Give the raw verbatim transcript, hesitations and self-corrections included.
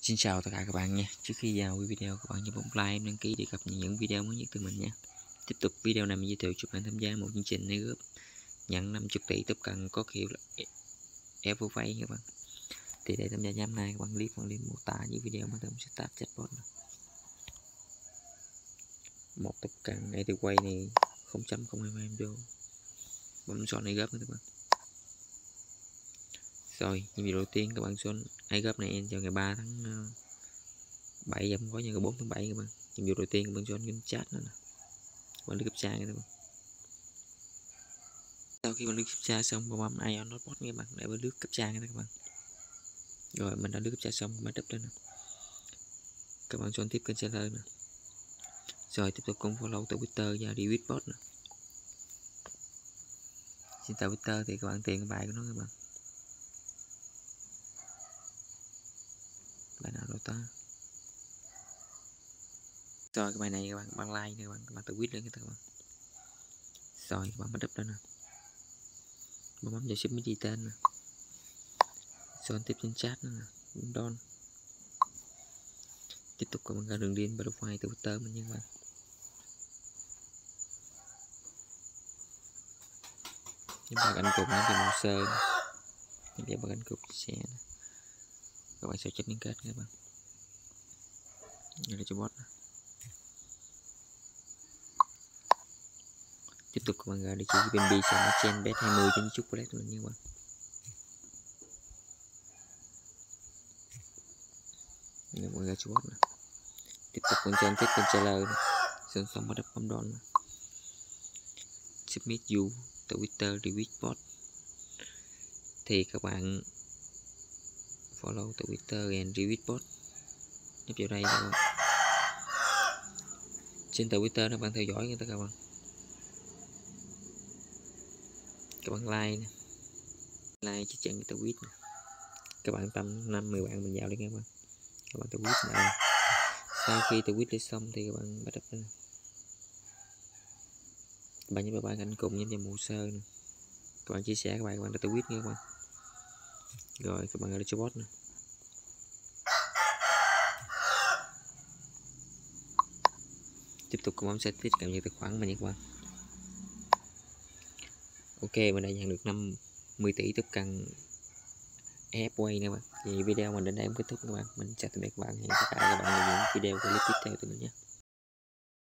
Xin chào tất cả các bạn nha. Trước khi vào video, các bạn nhớ bấm like, đăng ký để cập nhật những video mới nhất từ mình nha. Tiếp tục video này mình giới thiệu cho bạn tham gia một chương trình này góp nhận năm mươi tỷ top cần có hiệu là Everpay các bạn. Thì để tham gia nhóm này, các bạn click phần link mô tả những video mà tôi sẽ tap chatbot. Một top cần này từ quay này không chấm không hai em vô. Bấm chọn này góp nữa các bạn. Rồi, nhiệm vụ đầu tiên các bạn chọn ai góp này em cho ngày ba tháng bảy và có ngày bốn tháng bảy các bạn. Nhiệm vụ đầu tiên các bạn chọn kênh chat nữa nè. Các bạn đưa captcha nha các bạn. Sau khi bạn đưa captcha xong, bạn bấm Ion Notebot các bạn để bạn đưa captcha nha các bạn. Rồi mình đã đưa captcha xong, bạn đắp lên nè. Các bạn chọn tiếp kênh seller nè. Rồi tiếp tục cùng follow từ Twitter và retweet bot nè. Trên tờ Twitter thì các bạn tiền cái bài của nó các bạn. Bài nào đâu ta. Rồi cái bài này các bạn bạn like nha các bạn, các bạn tự quyết lên các bạn. Rồi các bạn bắt đắp lên nè. Bấm bấm vào submit ghi tên nè. Rồi tiếp trên chat nữa nè, don. Tiếp tục các bạn ra đường điên profile từ Twitter mình nha các bạn. Những bạn ảnh cục nó thì màu sơn. Những bạn ảnh cục xe nè. Các bạn sẽ check liên kết các bạn. Đây là cho bot nè. Tiếp tục các bạn ra để chỉ bên B xem nó chen bet hai mươi cho chút của mình nha các bạn. Các bạn ra cho bot nè. Tiếp tục con trên tiếp kênh trailer nè. Xong xong bắt đắp bấm đòn nè. Submit you từ Twitter retweet bot. Thì các bạn follow từ Twitter and retweet bot. Nhấp vào đây các bạn. Trên tờ Twitter các bạn theo dõi người ta các bạn. Các bạn like nè. Like chỉ chặn người ta tweet nè. Các bạn tầm năm mười bạn mình vào đi các bạn. Các bạn tự tweet lại. Sau khi tự tweet lên xong thì các bạn bắt đắp lên. Các bạn nhớ bạn ảnh cùng nhấn vào hồ sơ nè. Các bạn chia sẻ các bạn các bạn đã tự tweet nha các bạn. Rồi các bạn gọi cho bot nè. Tiếp tục các bạn sẽ tiếp cận những tài khoản mình nha các bạn. Ok, mình đã nhận được năm mươi tỷ top cần Everpay nè các bạn. Thì video mình đến đây cũng kết thúc các bạn. Mình chào tạm biệt các bạn. Hẹn gặp lại các bạn ở những video clip tiếp theo từ mình nhé.